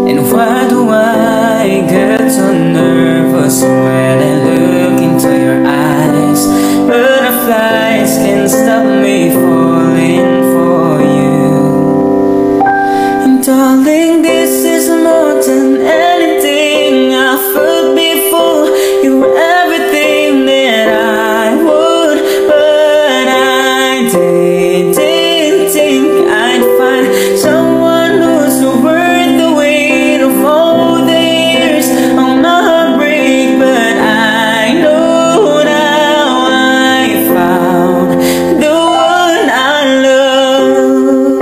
And why do I get so nervous when I look into your eyes? Butterflies can't stop me falling for you. And darling, this is more than anything I felt before. You were everything that I would, but I didn't think I'd find someone who's worth the weight of all the years on my heartbreak. But I know now I found the one I love.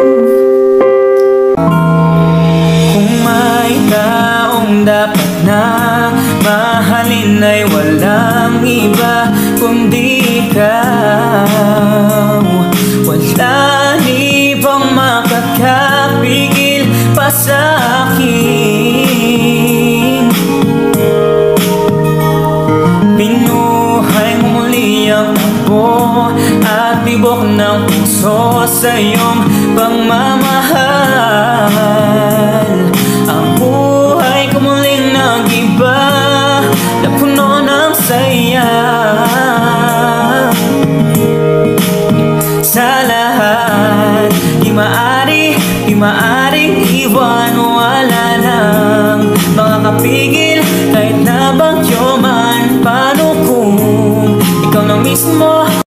Kung may taong dapat na mahalin ay walang iba kundi ikaw. Wala ibang makakapigil pa sa akin. Binuhay mo muli ang takbo at tibok ng puso sa iyong pagmamahal. Ang buhay ko muling nag-iba na puno ng saya. Sa lahat, di maaring iwan. Wala lang makakapigil kahit na bagyo man. Paano kung ikaw na mismo